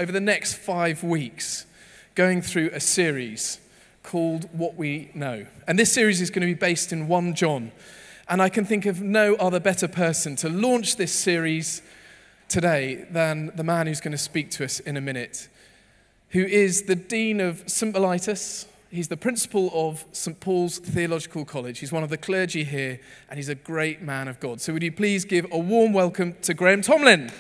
over the next 5 weeks going through a series called What We Know. And this series is going to be based in 1 John. And I can think of no other better person to launch this series today than the man who's going to speak to us in a minute, who is the Dean of St Mellitus. He's the principal of St Paul's Theological College. He's one of the clergy here, and he's a great man of God. So would you please give a warm welcome to Graham Tomlin.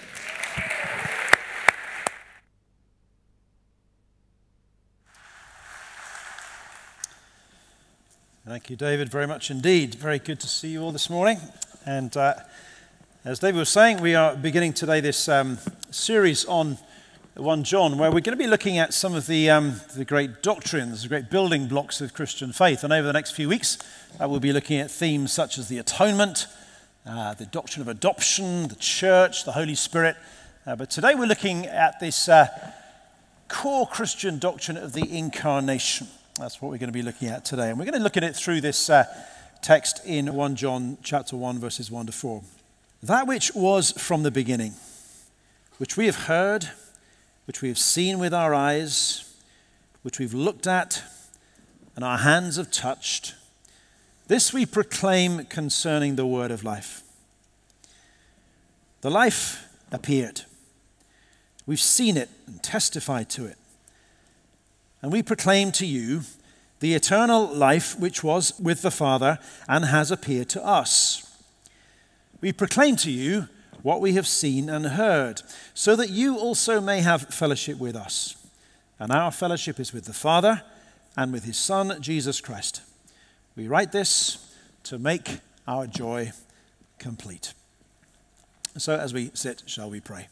Thank you, David, very much indeed. Very good to see you all this morning. And as David was saying, we are beginning today this series on 1 John, where we're going to be looking at some of the great doctrines, the great building blocks of Christian faith. And over the next few weeks, we'll be looking at themes such as the atonement, the doctrine of adoption, the church, the Holy Spirit. But today we're looking at this core Christian doctrine of the Incarnation. That's what we're going to be looking at today. And we're going to look at it through this text in 1 John chapter 1, verses 1 to 4. That which was from the beginning, which we have heard, which we have seen with our eyes, which we've looked at, and our hands have touched, this we proclaim concerning the word of life. The life appeared. We've seen it and testified to it. And we proclaim to you the eternal life which was with the Father and has appeared to us. We proclaim to you what we have seen and heard, so that you also may have fellowship with us. And our fellowship is with the Father and with his Son, Jesus Christ. We write this to make our joy complete. So as we sit, shall we pray?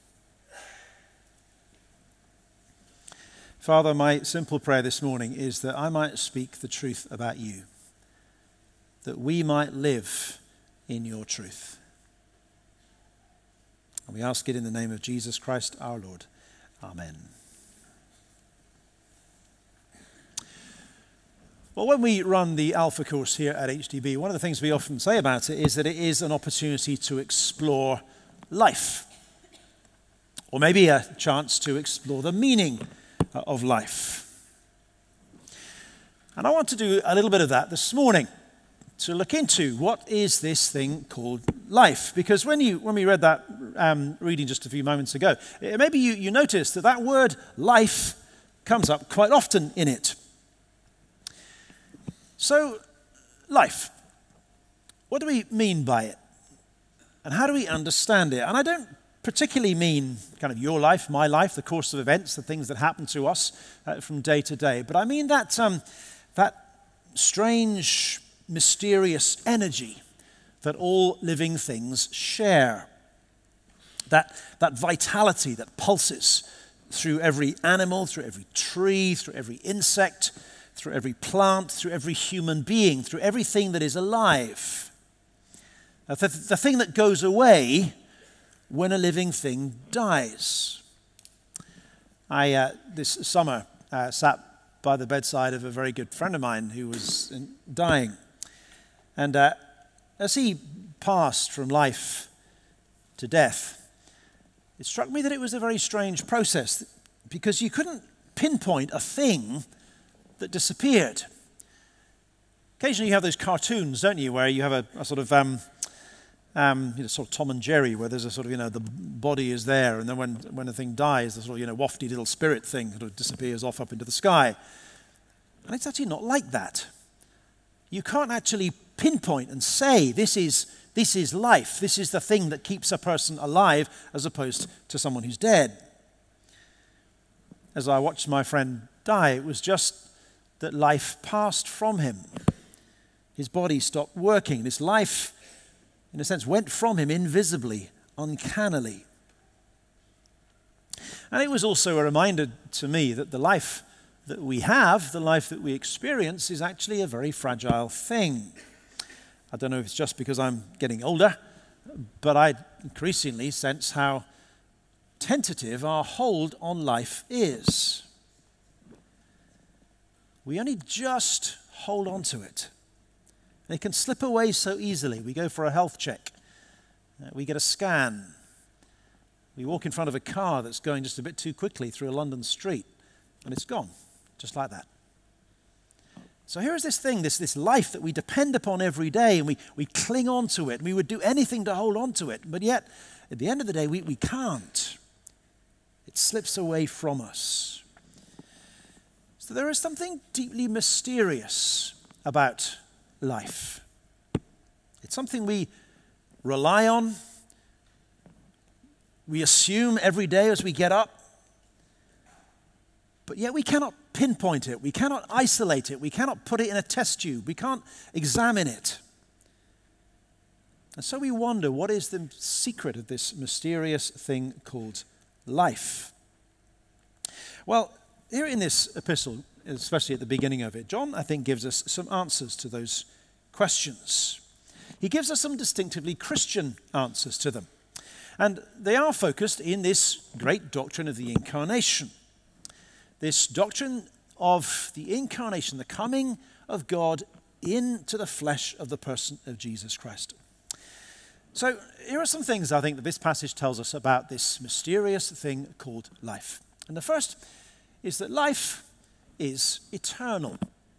Father, my simple prayer this morning is that I might speak the truth about you, that we might live in your truth. And we ask it in the name of Jesus Christ our Lord. Amen. Well, when we run the Alpha course here at HDB, one of the things we often say about it is that it is an opportunity to explore life, or maybe a chance to explore the meaning of life. And I want to do a little bit of that this morning, to look into what is this thing called life. Because when we read that reading just a few moments ago, maybe you noticed that word life comes up quite often in it. So, life. What do we mean by it? And how do we understand it? And I don't particularly mean kind of your life, my life, the course of events, the things that happen to us from day to day. But I mean that strange, mysterious energy that all living things share. That vitality that pulses through every animal, through every tree, through every insect, through every plant, through every human being, through everything that is alive. The thing that goes away when a living thing dies. I, this summer, sat by the bedside of a very good friend of mine who was dying. And as he passed from life to death, it struck me that it was a very strange process, because you couldn't pinpoint a thing that disappeared. Occasionally you have those cartoons, don't you, where you have a sort of sort of Tom and Jerry, where there's a sort of, the body is there, and then when the thing dies, the sort of, wafty little spirit thing sort of disappears off up into the sky. And it's actually not like that. You can't actually pinpoint and say, this is life, this is the thing that keeps a person alive, as opposed to someone who's dead. As I watched my friend die, it was just that life passed from him. His body stopped working. His life, in a sense, went from him invisibly, uncannily. And it was also a reminder to me that the life that we have, the life that we experience, is actually a very fragile thing. I don't know if it's just because I'm getting older, but I increasingly sense how tentative our hold on life is. We only just hold on to it. And it can slip away so easily. We go for a health check. We get a scan. We walk in front of a car that's going just a bit too quickly through a London street, and it's gone, just like that. So here is this thing, this life that we depend upon every day, and we cling on to it, and we would do anything to hold on to it, but yet, at the end of the day, we can't. It slips away from us. So there is something deeply mysterious about life. It's something we rely on, we assume every day as we get up, but yet we cannot pinpoint it, we cannot isolate it, we cannot put it in a test tube, we can't examine it. And so we wonder, what is the secret of this mysterious thing called life? Well, here in this epistle, especially at the beginning of it, John, I think, gives us some answers to those questions. He gives us some distinctively Christian answers to them. And they are focused in this great doctrine of the Incarnation. This doctrine of the Incarnation, the coming of God into the flesh of the person of Jesus Christ. So here are some things I think that this passage tells us about this mysterious thing called life. And the first is that life is eternal.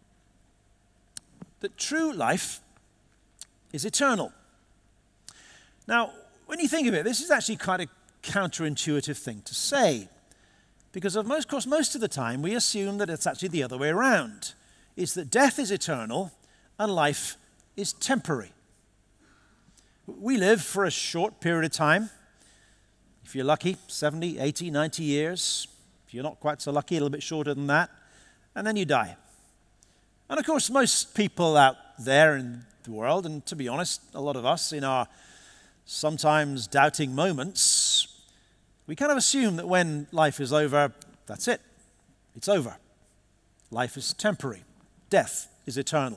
That true life is eternal. Now, when you think of it, this is actually quite a counterintuitive thing to say. Because of most of the time, we assume that it's actually the other way around. It's that death is eternal and life is temporary. We live for a short period of time. If you're lucky, 70, 80, 90 years. If you're not quite so lucky, a little bit shorter than that. And then you die. And of course, most people out there in the world, and to be honest, a lot of us in our sometimes doubting moments, we kind of assume that when life is over, that's it. It's over. Life is temporary. Death is eternal.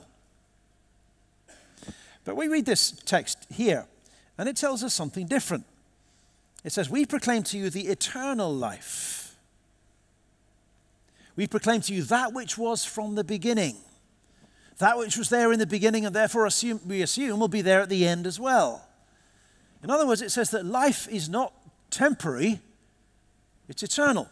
But we read this text here, and it tells us something different. It says, we proclaim to you the eternal life. We proclaim to you that which was from the beginning. That which was there in the beginning, and therefore we assume will be there at the end as well. In other words, it says that life is not temporary, it's eternal.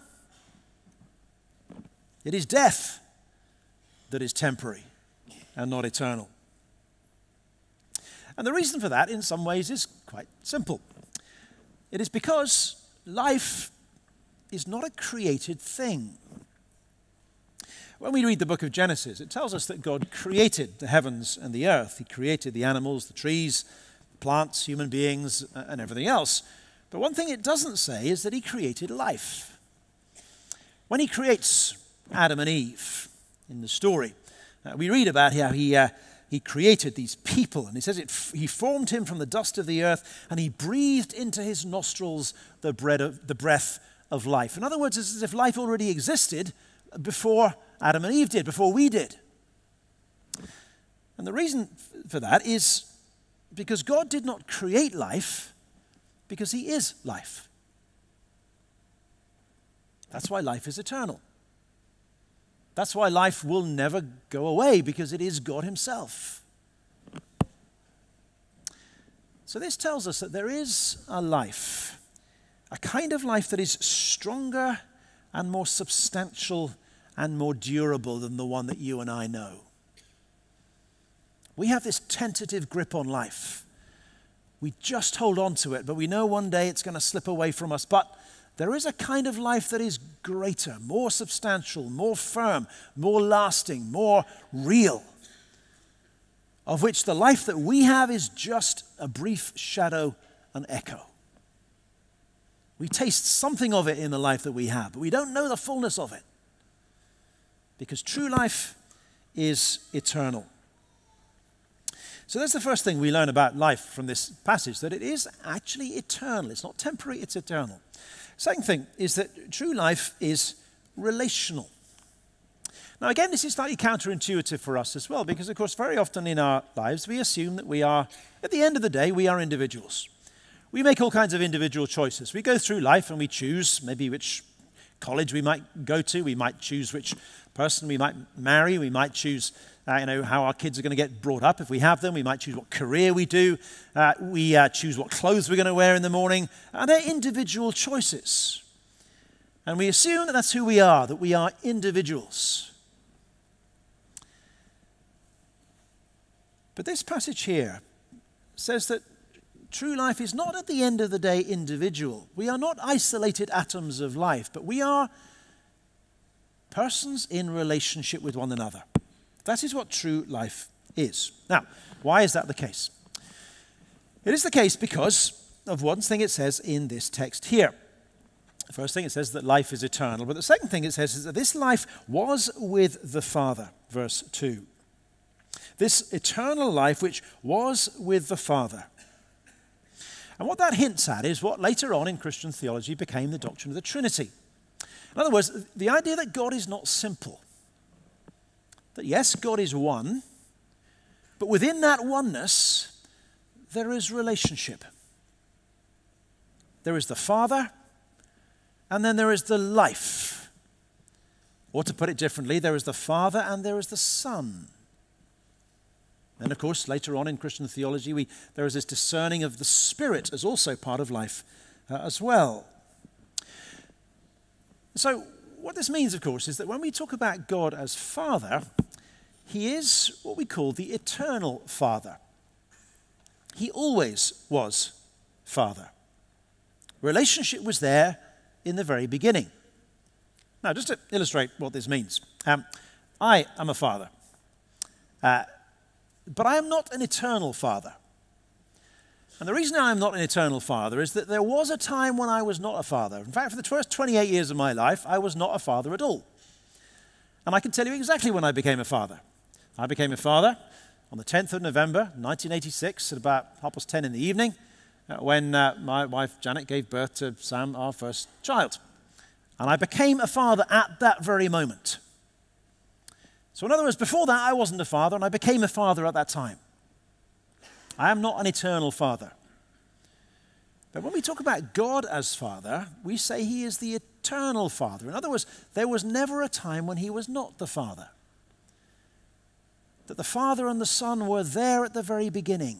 It is death that is temporary and not eternal. And the reason for that, in some ways, is quite simple. It is because life is not a created thing. When we read the book of Genesis, it tells us that God created the heavens and the earth. He created the animals, the trees, plants, human beings, and everything else. But one thing it doesn't say is that he created life. When he creates Adam and Eve in the story, we read about how he created these people, and he says he formed him from the dust of the earth, and he breathed into his nostrils the breath of life. In other words, it's as if life already existed before Adam and Eve did, before we did. And the reason for that is because God did not create life, because he is life. That's why life is eternal. That's why life will never go away, because it is God himself. So this tells us that there is a life, a kind of life that is stronger and more substantial and more durable than the one that you and I know. We have this tentative grip on life. We just hold on to it, but we know one day it's going to slip away from us. But there is a kind of life that is greater, more substantial, more firm, more lasting, more real, of which the life that we have is just a brief shadow, an echo. We taste something of it in the life that we have, but we don't know the fullness of it, because true life is eternal. So that's the first thing we learn about life from this passage, that it is actually eternal. It's not temporary, it's eternal. Second thing is that true life is relational. Now again, this is slightly counterintuitive for us as well, because of course very often in our lives we assume that we are, at the end of the day, we are individuals. We make all kinds of individual choices. We go through life and we choose maybe which college we might go to, we might choose which person we might marry, we might choose how our kids are going to get brought up if we have them. We might choose what career we do. We choose what clothes we're going to wear in the morning. And they're individual choices. And we assume that that's who we are, that we are individuals. But this passage here says that true life is not at the end of the day individual. We are not isolated atoms of life, but we are persons in relationship with one another. That is what true life is. Now, why is that the case? It is the case because of one thing it says in this text here. The first thing it says that life is eternal, but the second thing it says is that this life was with the Father, verse 2. This eternal life which was with the Father. And what that hints at is what later on in Christian theology became the doctrine of the Trinity. In other words, the idea that God is not simple. That yes, God is one, but within that oneness, there is relationship. There is the Father, and then there is the life. Or to put it differently, there is the Father and there is the Son. And of course, later on in Christian theology, there is this discerning of the Spirit as also part of life as well. So what this means, of course, is that when we talk about God as Father, he is what we call the eternal Father. He always was Father. Relationship was there in the very beginning. Now, just to illustrate what this means, I am a father, but I am not an eternal father. And the reason I am not an eternal father is that there was a time when I was not a father. In fact, for the first 28 years of my life, I was not a father at all. And I can tell you exactly when I became a father. I became a father on the 10th of November, 1986, at about 10:30 in the evening, when my wife Janet gave birth to Sam, our first child. And I became a father at that very moment. So in other words, before that I wasn't a father, and I became a father at that time. I am not an eternal father. But when we talk about God as Father, we say he is the eternal Father. In other words, there was never a time when he was not the Father. That the Father and the Son were there at the very beginning.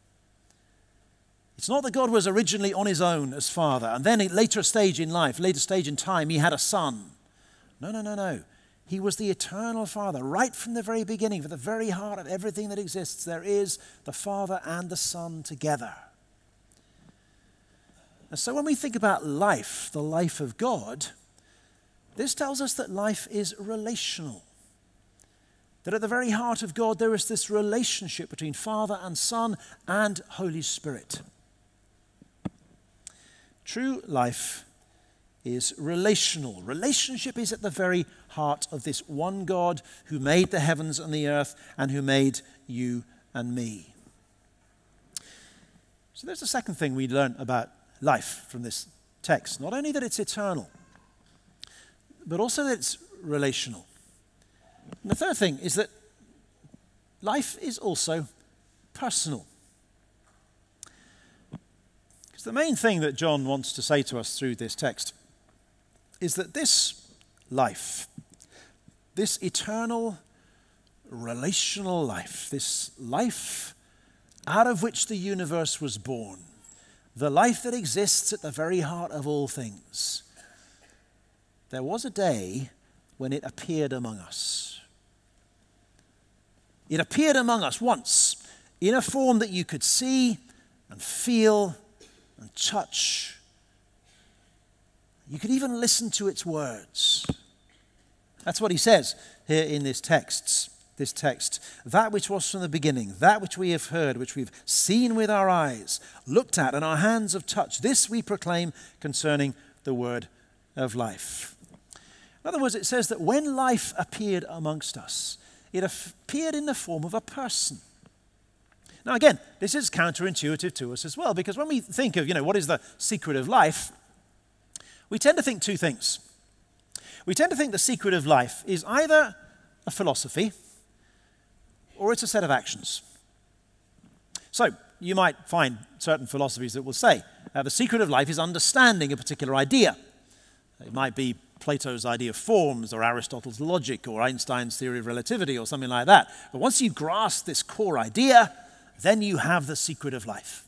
It's not that God was originally on his own as Father, and then at a later stage in life, later stage in time, he had a Son. No. He was the eternal Father. Right from the very beginning, for the very heart of everything that exists, there is the Father and the Son together. And so when we think about life, the life of God, this tells us that life is relational. That at the very heart of God, there is this relationship between Father and Son and Holy Spirit. True life is relational. Relationship is at the very heart of this one God who made the heavens and the earth and who made you and me. So there's the second thing we learn about life from this text. Not only that it's eternal, but also that it's relational. And the third thing is that life is also personal. Because the main thing that John wants to say to us through this text is that this life, this eternal, relational life, this life out of which the universe was born, the life that exists at the very heart of all things, there was a day when it appeared among us. It appeared among us once in a form that you could see and feel and touch. You could even listen to its words. That's what he says here in this text. That which was from the beginning, that which we have heard, which we've seen with our eyes, looked at, and our hands have touched, this we proclaim concerning the word of life. In other words, it says that when life appeared amongst us, it appeared in the form of a person. Now again, this is counterintuitive to us as well, because when we think of, what is the secret of life, we tend to think two things. We tend to think the secret of life is either a philosophy or it's a set of actions. So you might find certain philosophies that will say the secret of life is understanding a particular idea. It might be Plato's idea of forms or Aristotle's logic or Einstein's theory of relativity or something like that. But once you grasp this core idea, then you have the secret of life.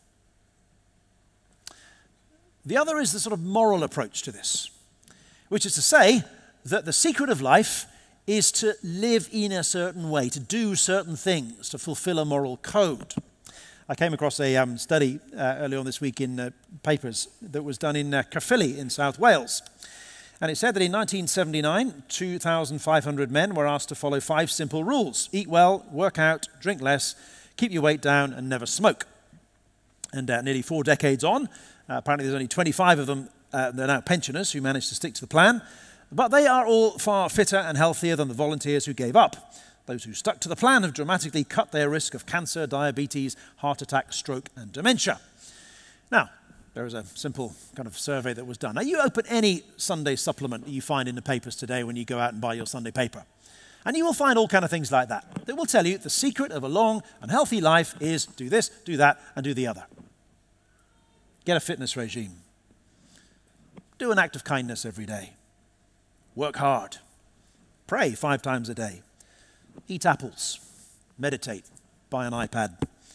The other is the sort of moral approach to this, which is to say that the secret of life is to live in a certain way, to do certain things, to fulfill a moral code. I came across a study earlier on this week in papers that was done in Caerphilly in South Wales. And it said that in 1979, 2,500 men were asked to follow 5 simple rules: eat well, work out, drink less, keep your weight down, and never smoke. And nearly 4 decades on, apparently there's only 25 of them, they're now pensioners who managed to stick to the plan. But they are all far fitter and healthier than the volunteers who gave up. Those who stuck to the plan have dramatically cut their risk of cancer, diabetes, heart attack, stroke, and dementia. Now, there was a simple kind of survey that was done. Now, you open any Sunday supplement that you find in the papers today when you go out and buy your Sunday paper, and you will find all kind of things like that. That will tell you the secret of a long and healthy life is do this, do that, and do the other. Get a fitness regime. Do an act of kindness every day. Work hard. Pray 5 times a day. Eat apples. Meditate. Buy an iPad.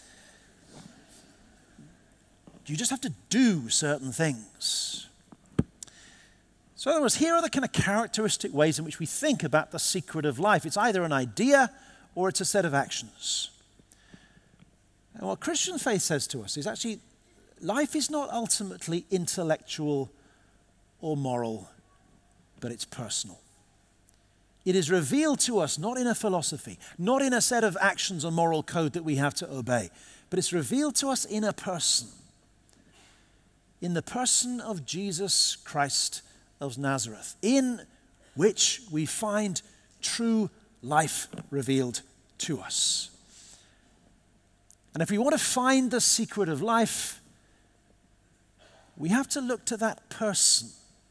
You just have to do certain things. So in other words, here are the kind of characteristic ways in which we think about the secret of life. It's either an idea or it's a set of actions. And what Christian faith says to us is actually life is not ultimately intellectual or moral, but it's personal. It is revealed to us not in a philosophy, not in a set of actions or moral code that we have to obey, but it's revealed to us in a person. In the person of Jesus Christ of Nazareth, in which we find true life revealed to us. And if we want to find the secret of life, we have to look to that person.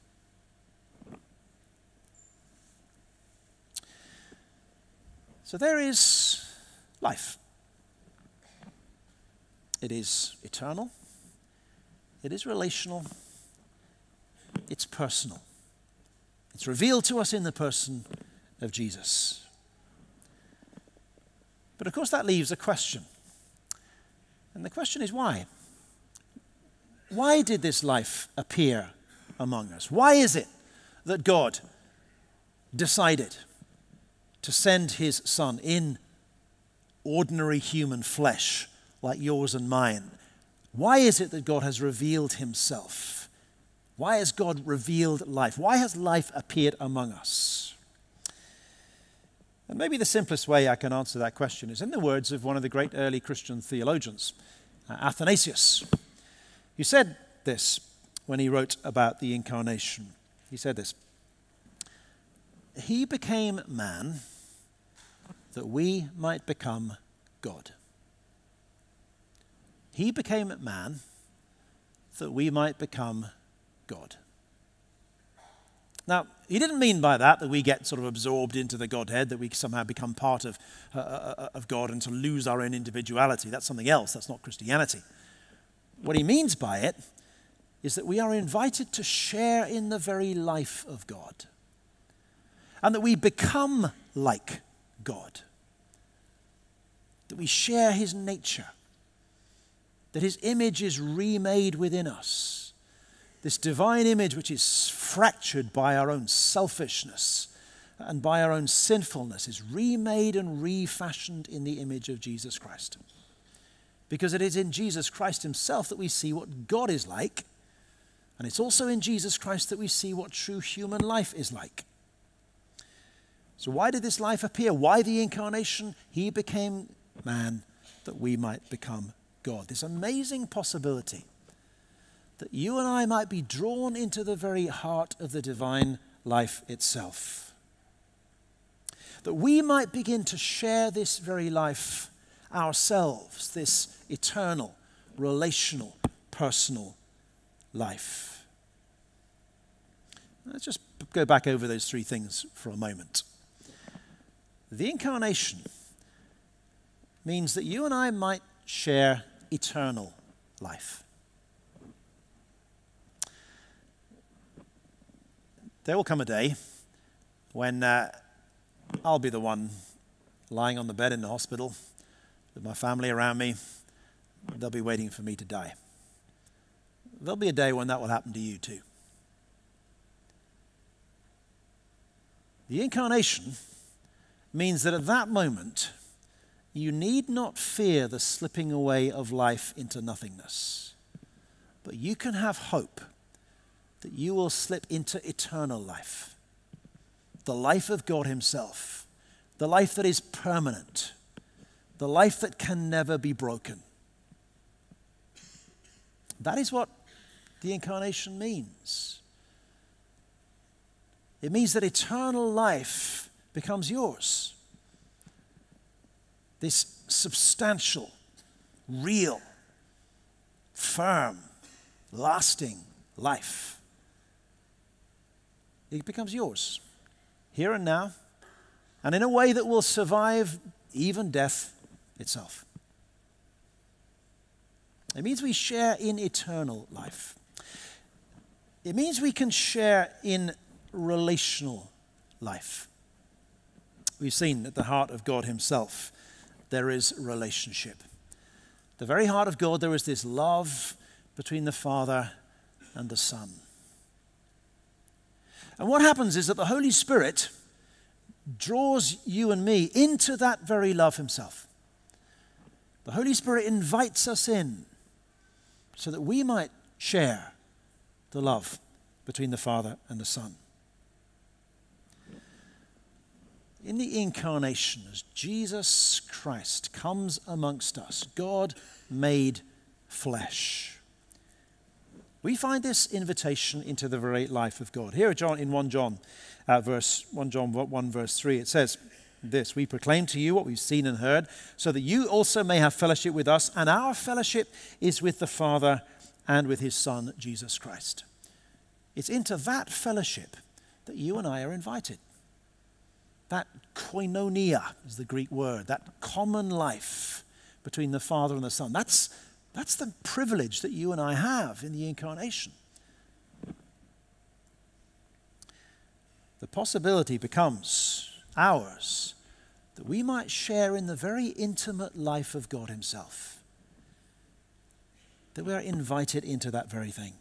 So there is life. It is eternal. It is relational. It's personal. It's revealed to us in the person of Jesus. But of course that leaves a question. And the question is why? Why did this life appear among us? Why is it that God decided to send his Son in ordinary human flesh like yours and mine? Why is it that God has revealed himself? Why has God revealed life? Why has life appeared among us? And maybe the simplest way I can answer that question is in the words of one of the great early Christian theologians, Athanasius. He said this when he wrote about the Incarnation. He said this: "He became man that we might become God." He became man that we might become God. Now, he didn't mean by that we get sort of absorbed into the Godhead, that we somehow become part of God and to lose our own individuality. That's something else. That's not Christianity. What he means by it is that we are invited to share in the very life of God, and that we become like God, that we share his nature, that his image is remade within us. This divine image which is fractured by our own selfishness and by our own sinfulness is remade and refashioned in the image of Jesus Christ. Because it is in Jesus Christ himself that we see what God is like, and it's also in Jesus Christ that we see what true human life is like. So why did this life appear? Why the Incarnation? He became man that we might become God. This amazing possibility that you and I might be drawn into the very heart of the divine life itself. That we might begin to share this very life ourselves, this eternal, relational, personal life. Let's just go back over those 3 things for a moment. The Incarnation means that you and I might share eternal life. there will come a day when I'll be the one lying on the bed in the hospital with my family around me. They'll be waiting for me to die. There'll be a day when that will happen to you too. The incarnation means that at that moment, you need not fear the slipping away of life into nothingness, but you can have hope that you will slip into eternal life, the life of God himself, the life that is permanent, the life that can never be broken. That is what the incarnation means. It means that eternal life becomes yours. This substantial, real, firm, lasting life. It becomes yours, here and now, and in a way that will survive even death itself. It means we share in eternal life. It means we can share in relational life. We've seen at the heart of God himself, there is relationship. The very heart of God, there is this love between the Father and the Son. And what happens is that the Holy Spirit draws you and me into that very love himself. The Holy Spirit invites us in so that we might share the love between the Father and the Son. In the incarnation, as Jesus Christ comes amongst us, God made flesh, we find this invitation into the very life of God. Here in 1 John 1 verse 3, it says this: "We proclaim to you what we've seen and heard, so that you also may have fellowship with us, and our fellowship is with the Father and with his Son, Jesus Christ." It's into that fellowship that you and I are invited. That koinonia is the Greek word, that common life between the Father and the Son. That's the privilege that you and I have in the incarnation. The possibility becomes ours that we might share in the very intimate life of God himself. That we are invited into that very thing.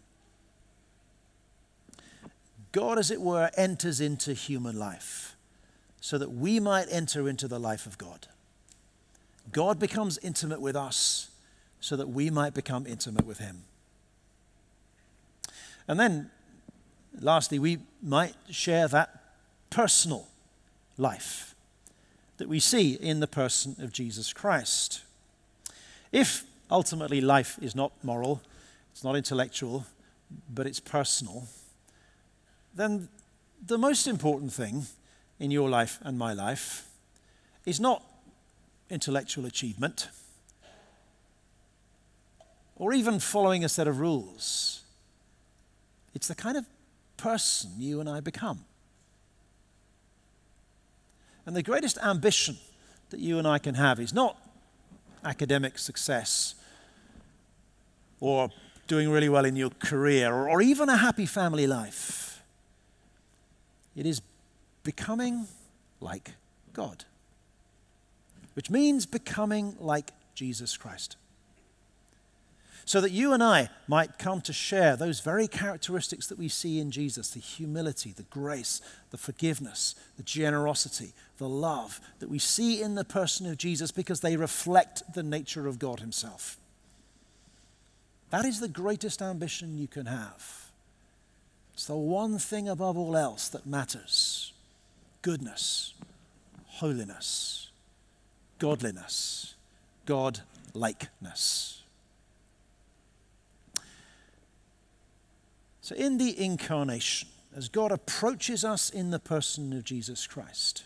God, as it were, enters into human life so that we might enter into the life of God. God becomes intimate with us so that we might become intimate with him. And then, lastly, we might share that personal life that we see in the person of Jesus Christ. If ultimately life is not moral, it's not intellectual, but it's personal, then the most important thing in your life and my life is not intellectual achievement or even following a set of rules. It's the kind of person you and I become. And the greatest ambition that you and I can have is not academic success or doing really well in your career or even a happy family life. It is becoming like God, which means becoming like Jesus Christ. So that you and I might come to share those very characteristics that we see in Jesus, the humility, the grace, the forgiveness, the generosity, the love that we see in the person of Jesus because they reflect the nature of God himself. That is the greatest ambition you can have. It's the one thing above all else that matters: goodness, holiness, godliness, God-likeness. So in the incarnation, as God approaches us in the person of Jesus Christ,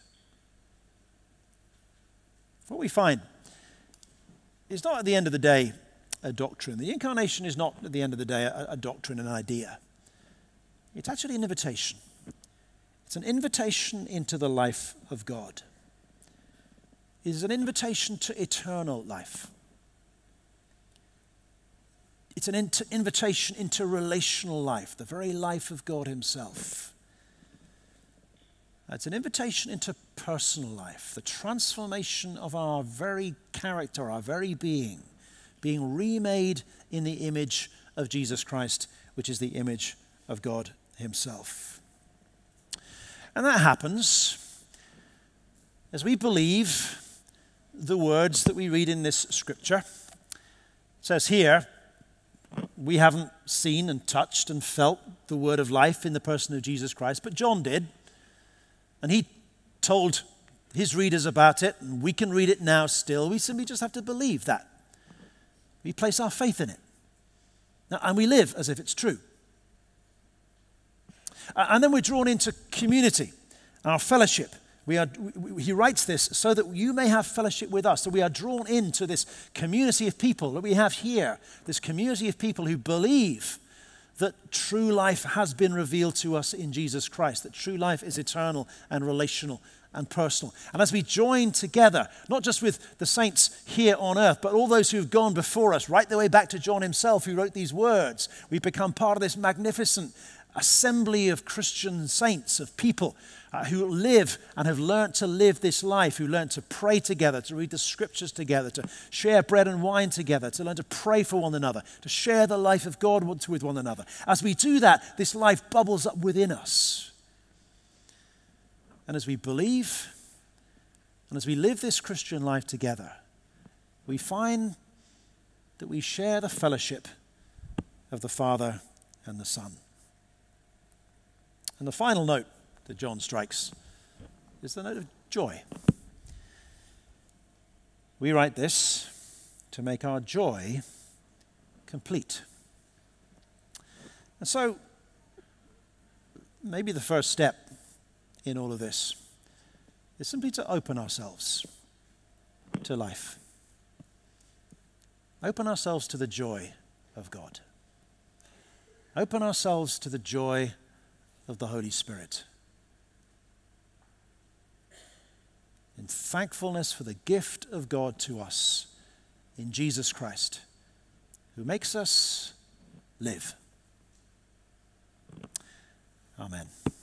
what we find is not at the end of the day a doctrine. The incarnation is not at the end of the day a doctrine, an idea. It's actually an invitation. It's an invitation into the life of God. It is an invitation to eternal life. It's an invitation into relational life, the very life of God himself. It's an invitation into personal life, the transformation of our very character, our very being remade in the image of Jesus Christ, which is the image of God himself. And that happens as we believe the words that we read in this scripture. It says here, we haven't seen and touched and felt the word of life in the person of Jesus Christ, but John did. And he told his readers about it, and we can read it now still. We simply just have to believe that. We place our faith in it. And we live as if it's true. And then we're drawn into community, our fellowship. He writes this so that you may have fellowship with us. So we are drawn into this community of people that we have here, this community of people who believe that true life has been revealed to us in Jesus Christ, that true life is eternal and relational and personal. And as we join together, not just with the saints here on earth, but all those who have gone before us, right the way back to John himself who wrote these words, we become part of this magnificent assembly of Christian saints, of people who live and have learnt to live this life, who learn to pray together, to read the scriptures together, to share bread and wine together, to learn to pray for one another, to share the life of God with one another. As we do that, this life bubbles up within us. And as we believe and as we live this Christian life together, we find that we share the fellowship of the Father and the Son. And the final note that John strikes is the note of joy. We write this to make our joy complete. And so, maybe the first step in all of this is simply to open ourselves to life. Open ourselves to the joy of God. Open ourselves to the joy of the Holy Spirit. In thankfulness for the gift of God to us in Jesus Christ, who makes us live. Amen.